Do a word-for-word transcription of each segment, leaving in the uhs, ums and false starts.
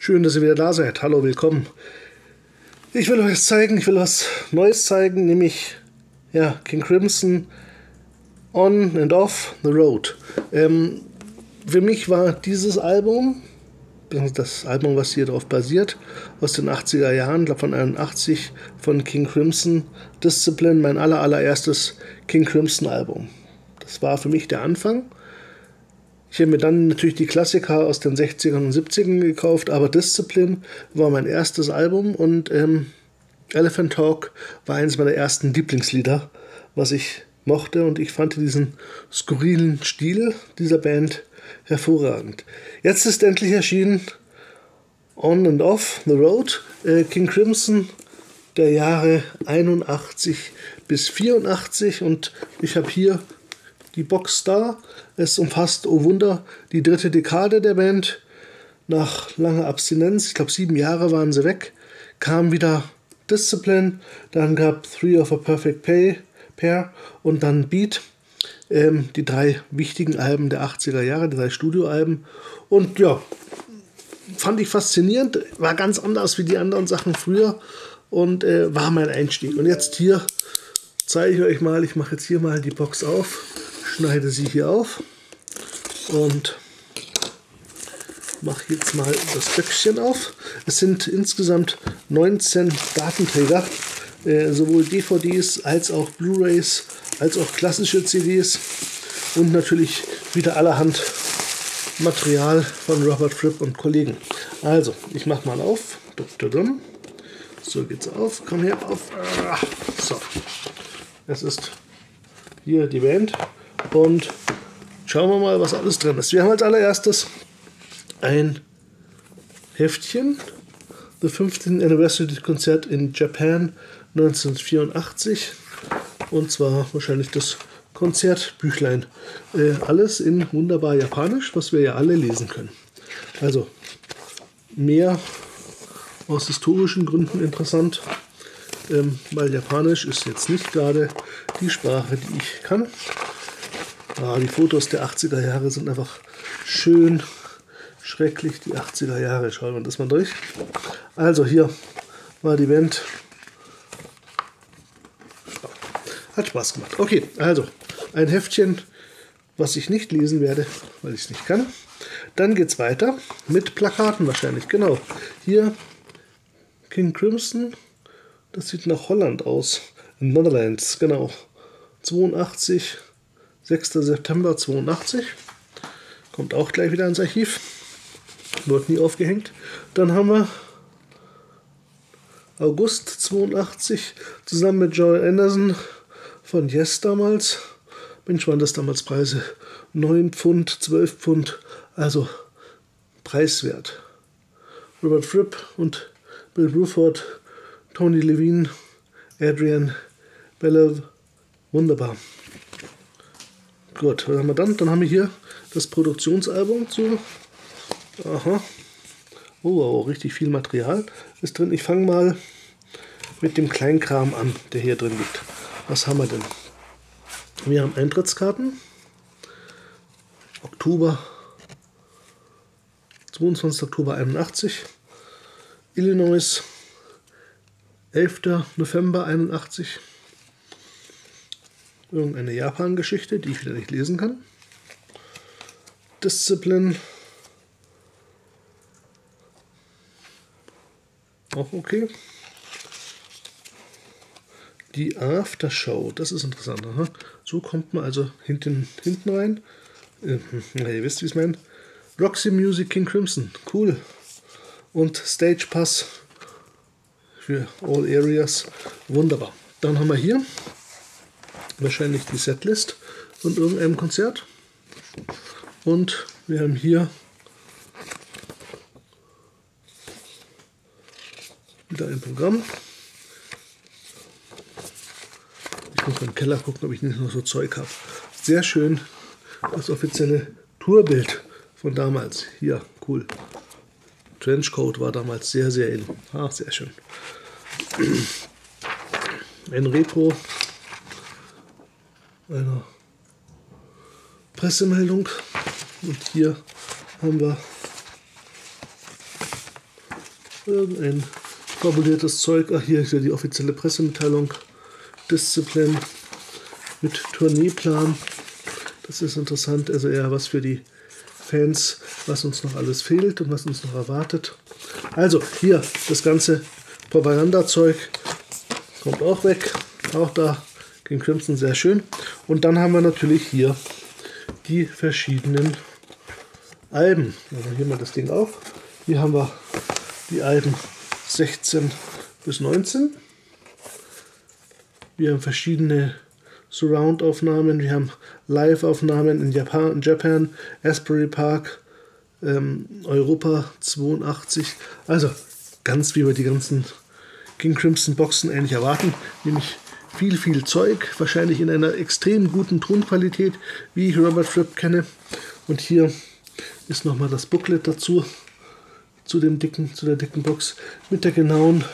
Schön, dass ihr wieder da seid. Hallo, willkommen. Ich will euch was zeigen, ich will was Neues zeigen, nämlich ja, King Crimson On and Off the Road. Ähm, für mich war dieses Album, das Album, was hier drauf basiert, aus den achtziger Jahren, ich glaube von einundachtzig, von King Crimson, Discipline, mein aller, allererstes King Crimson Album. Das war für mich der Anfang. Ich habe mir dann natürlich die Klassiker aus den sechzigern und siebzigern gekauft, aber Discipline war mein erstes Album und ähm, Elephant Talk war eines meiner ersten Lieblingslieder, was ich mochte, und ich fand diesen skurrilen Stil dieser Band hervorragend. Jetzt ist endlich erschienen On and Off the Road, äh, King Crimson der Jahre einundachtzig bis vierundachtzig, und ich habe hier die Box da. Es umfasst, oh Wunder, die dritte Dekade der Band. Nach langer Abstinenz, ich glaube sieben Jahre waren sie weg, kam wieder Discipline, dann gab Three of a Perfect Pay, Pair und dann Beat. Ähm, die drei wichtigen Alben der achtziger Jahre, die drei Studioalben. Und ja, fand ich faszinierend, war ganz anders wie die anderen Sachen früher und äh, war mein Einstieg. Und jetzt hier zeige ich euch mal, ich mache jetzt hier mal die Box auf, schneide sie hier auf und mache jetzt mal das Böckchen auf. Es sind insgesamt neunzehn Datenträger, äh, sowohl D V Ds als auch Blu-rays, als auch klassische C Ds und natürlich wieder allerhand Material von Robert Fripp und Kollegen. Also, ich mache mal auf. So geht's auf. Komm her, auf. So. Es ist hier die Band. Und schauen wir mal, was alles drin ist. Wir haben als allererstes ein Heftchen. The fifteenth Anniversary Konzert in Japan neunzehnhundertvierundachtzig. Und zwar wahrscheinlich das Konzertbüchlein. Äh, alles in wunderbar Japanisch, was wir ja alle lesen können. Also mehr aus historischen Gründen interessant, ähm, weil Japanisch ist jetzt nicht gerade die Sprache, die ich kann. Ah, die Fotos der achtziger Jahre sind einfach schön schrecklich. Die achtziger Jahre, schauen wir das mal durch. Also hier war die Band. Hat Spaß gemacht. Okay, also ein Heftchen, was ich nicht lesen werde, weil ich es nicht kann. Dann geht es weiter mit Plakaten wahrscheinlich. Genau, hier King Crimson. Das sieht nach Holland aus. In Netherlands, genau. zweiundachtzig, sechster September zweiundachtzig. Kommt auch gleich wieder ins Archiv. Wird nie aufgehängt. Dann haben wir August zweiundachtzig zusammen mit Joy Anderson von Yes damals. Mensch, waren das damals Preise. neun Pfund, zwölf Pfund. Also preiswert. Robert Fripp und Bill Bruford, Tony Levine, Adrian Belew. Wunderbar. Gut, was haben wir dann? Dann haben wir hier das Produktionsalbum zu. Aha. Oh, oh, richtig viel Material ist drin. Ich fange mal mit dem Kleinkram an, der hier drin liegt. Was haben wir denn? Wir haben Eintrittskarten. Oktober, zweiundzwanzigster Oktober einundachtzig. Illinois, elfter November einundachtzig. Irgendeine Japan-Geschichte, die ich wieder nicht lesen kann. Discipline. Auch okay. Die Aftershow, das ist interessant. Aha. So kommt man also hinten, hinten rein. Äh, na, ihr wisst, wie ich es meine. Roxy Music King Crimson, cool. Und Stage Pass für All Areas, wunderbar. Dann haben wir hier wahrscheinlich die Setlist von irgendeinem Konzert. Und wir haben hier wieder ein Programm. Ich muss im Keller gucken, ob ich nicht noch so Zeug habe. Sehr schön, das offizielle Tourbild von damals. Hier, cool. Trenchcoat war damals sehr, sehr in. Ah, sehr schön. Ein Retro einer Pressemeldung. Und hier haben wir Irgendein fabuliertes Zeug. Ach, hier ist ja die offizielle Pressemitteilung. Discipline mit Tourneeplan. Das ist interessant. Also eher was für die Fans, was uns noch alles fehlt und was uns noch erwartet. Also hier das ganze Propagandazeug kommt auch weg. Auch da King Crimson sehr schön. Und dann haben wir natürlich hier die verschiedenen Alben. Also hier mal das Ding auf. Hier haben wir die Alben sechzehn bis neunzehn. Wir haben verschiedene Surround-Aufnahmen, wir haben Live-Aufnahmen in Japan, in Japan, Asbury Park, ähm, Europa zweiundachtzig. Also ganz wie wir die ganzen King Crimson Boxen ähnlich erwarten, nämlich viel, viel Zeug, wahrscheinlich in einer extrem guten Tonqualität, wie ich Robert Fripp kenne. Und hier ist nochmal das Booklet dazu, zu, dem dicken, zu der dicken Box, mit der genauen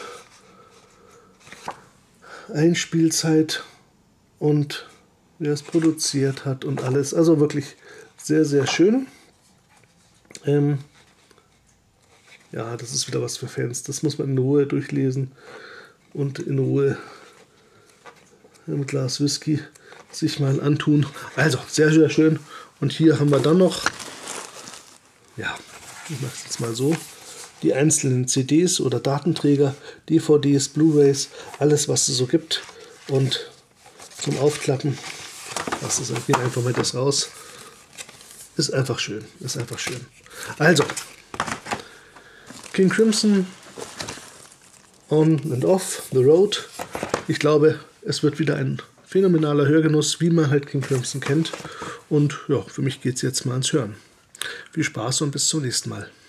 Einspielzeit und wer es produziert hat und alles. Also wirklich sehr, sehr schön. Ähm ja, das ist wieder was für Fans. Das muss man in Ruhe durchlesen und in Ruhe im Glas Whisky sich mal antun. Also sehr, sehr schön. Und hier haben wir dann noch, ja, ich mache es jetzt mal so, die einzelnen C Ds oder Datenträger, D V Ds, Blu-rays, alles was es so gibt. Und zum Aufklappen, das ist einfach mal das raus. Ist einfach schön, ist einfach schön. Also, King Crimson, On and Off, The Road. Ich glaube, es wird wieder ein phänomenaler Hörgenuss, wie man halt King Crimson kennt. Und ja, für mich geht es jetzt mal ans Hören. Viel Spaß und bis zum nächsten Mal.